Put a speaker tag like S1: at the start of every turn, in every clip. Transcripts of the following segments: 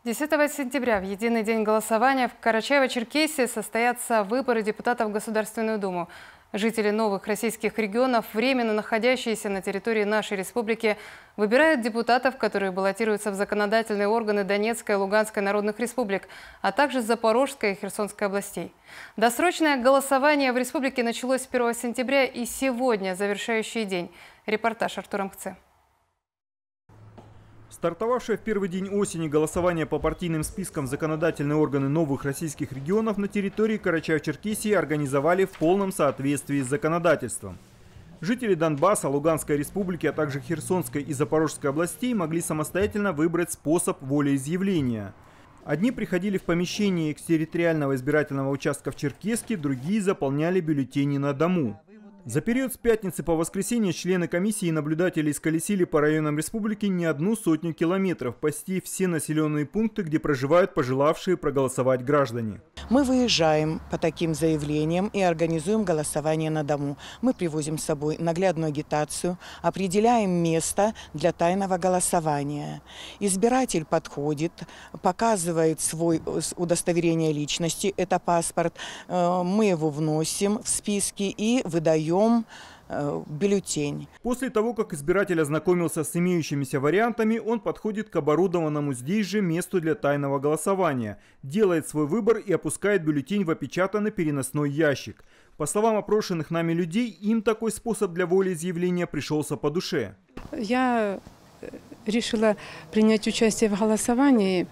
S1: 10 сентября, в единый день голосования, в Карачаево-Черкесии состоятся выборы депутатов в Государственную Думу. Жители новых российских регионов, временно находящиеся на территории нашей республики, выбирают депутатов, которые баллотируются в законодательные органы Донецкой и Луганской народных республик, а также Запорожской и Херсонской областей. Досрочное голосование в республике началось 1 сентября и сегодня завершающий день. Репортаж Артура Мкце.
S2: Стартовавшее в первый день осени голосование по партийным спискам в законодательные органы новых российских регионов на территории Карачаево-Черкесии организовали в полном соответствии с законодательством. Жители Донбасса, Луганской республики, а также Херсонской и Запорожской областей могли самостоятельно выбрать способ волеизъявления. Одни приходили в помещение экстерриториального избирательного участка в Черкесске, другие заполняли бюллетени на дому. За период с пятницы по воскресенье члены комиссии и наблюдатели исколесили по районам республики не 100 километров, посетив все населенные пункты, где проживают пожелавшие проголосовать граждане.
S3: Мы выезжаем по таким заявлениям и организуем голосование на дому. Мы привозим с собой наглядную агитацию, определяем место для тайного голосования. Избиратель подходит, показывает свое удостоверение личности, это паспорт. Мы его вносим в списки и выдаем бюллетень.
S2: После того, как избиратель ознакомился с имеющимися вариантами, он подходит к оборудованному здесь же месту для тайного голосования, делает свой выбор и опускает бюллетень в опечатанный переносной ящик. По словам опрошенных нами людей, им такой способ для волеизъявления пришелся по душе.
S4: Я решила принять участие в голосовании,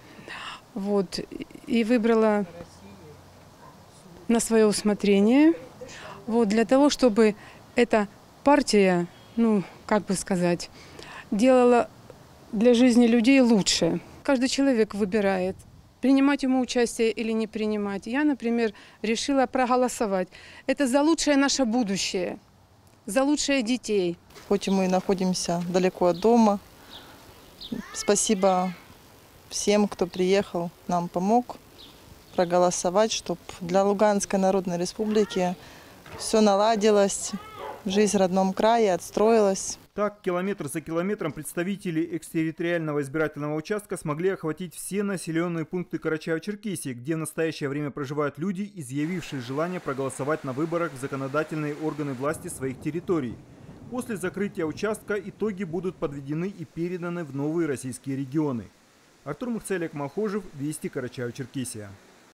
S4: и выбрала на свое усмотрение. Для того, чтобы эта партия, делала для жизни людей лучше. Каждый человек выбирает, принимать ему участие или не принимать. Я, например, решила проголосовать. Это за лучшее наше будущее, за лучшее детей.
S5: Хоть мы находимся далеко от дома, спасибо всем, кто приехал, нам помог проголосовать, чтобы для Луганской народной республики все наладилось, жизнь в родном крае отстроилась.
S2: Так, километр за километром представители экстерриториального избирательного участка смогли охватить все населенные пункты Карачаево-Черкесии, где в настоящее время проживают люди, изъявившие желание проголосовать на выборах в законодательные органы власти своих территорий. После закрытия участка итоги будут подведены и переданы в новые российские регионы. Артур Мкце, Олег Малхожев, Вести, Карачаево-Черкесия.